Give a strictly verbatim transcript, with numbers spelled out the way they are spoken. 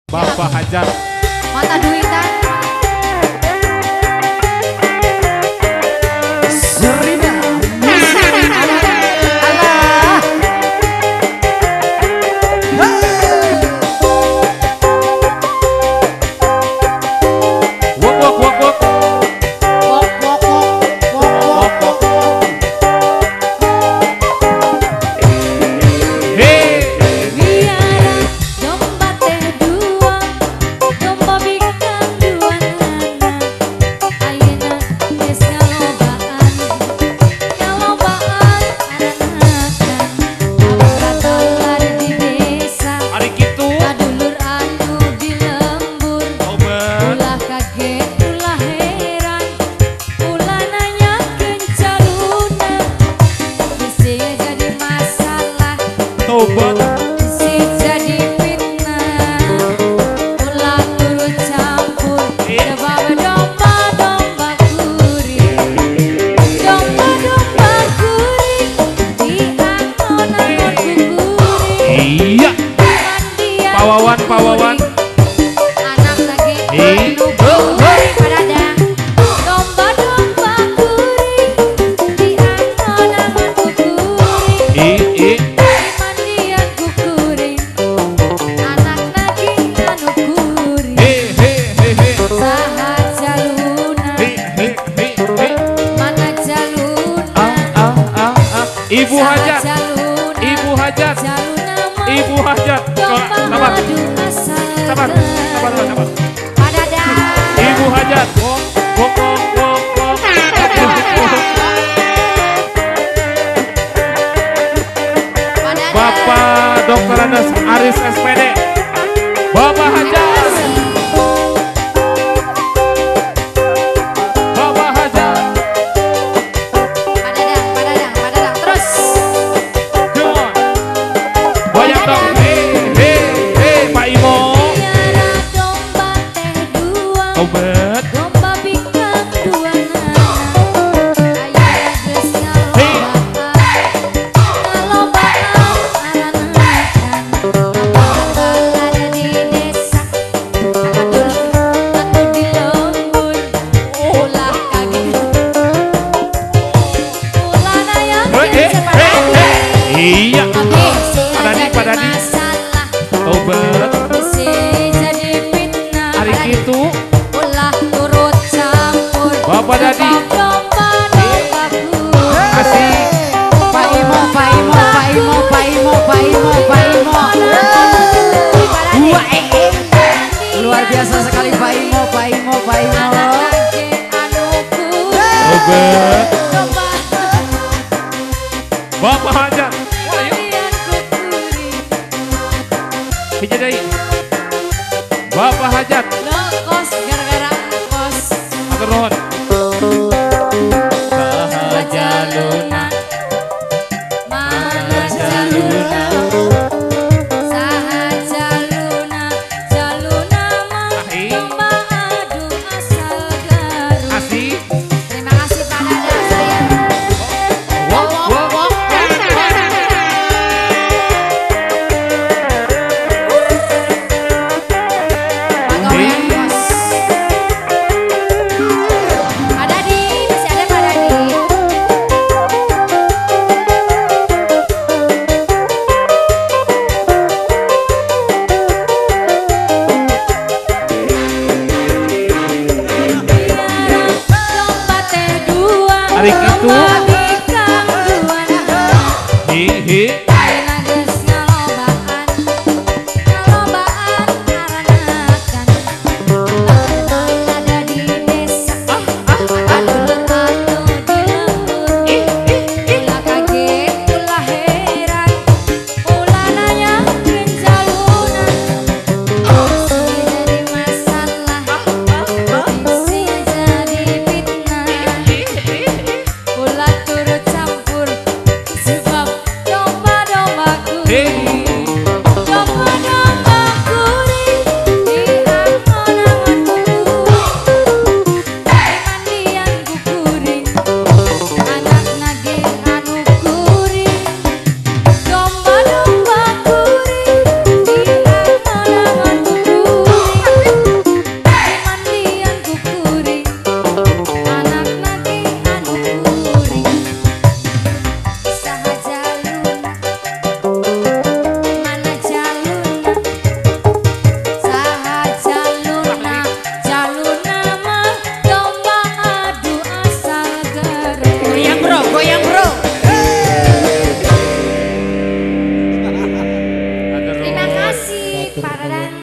Bapak Hajar. Mata duitan. Serina. Allah. Wok wok wok wok. Wok wok wok wok wok. Hei. Biara domba teh dua, domba bintang dua nana. Ayeuna geus ngalobaan, ngalobaan aranakan. Abang di desa, Ari kitu. kadulur anu di lembur. Obat. Ulah kaget, ulah heran, ulah nanyakeun caluna. Bisi jadi masalah, Tobat. bisi jadi fitnah. Ulah turut campur, sebab domba-domba kuring. Domba-domba kuring, diangon-angon ku kuring. Iya. Mandian Pawawan, ku pawawan. kuring. Anak lagi Ih. anu kuring padadang. Domba-domba kuring, diangon-angon ku kuring. I i. Mandian ku kuring. Anak lagi anu kuring. Hei hei hei hei. Saha jaluna, Hei hei hei hei. mana jaluna. Ah ah ah ah. Ibu Saha Hajat. jaluna, Ibu Hajat. jaluna mah Ibu Hajat. domba Sabar. madu asal Sabar. Sabar sabar sabar. padadang. Ibu Hajat. Wok wok wok wok wok. Padadang. Bapak Dokter Andes Aris S P D. Bapak Hajar. Bapak Hajar. Padadang, padadang, padadang. Terus. Come on. Goyang dong. Hei hei hei Pak Imo. Biara domba teh dua, Obat. domba bintang dua nana. Aya geus ngalobaan, ngalobaan aranakan. Abang ada di desa, kadulur anu di lembur. Ulah kaget, ulah Hei hei nayakeun hei hei. Iya. Bisi Padadi, jadi padadi. masalah, Obat. bisi jadi fitnah. Hari Padadi. itu Ulah turut campur, Bapak Dadi. sebab domba-domba kuring. kasih. Pak Imo, Pak Imo, Pak Imo, Pak Imo, Pak Imo, Pak Imo. Dua eh. Luar biasa sekali Pak Imo, Pak Imo, Pak Imo. Anak lagi anu kuring. Obat. Domba Bapak Hajar. Wah yuk. mandian ku kuring. Hijadai. Bapak Hajat. Lo kos gara-gara kos. Atur nuhun.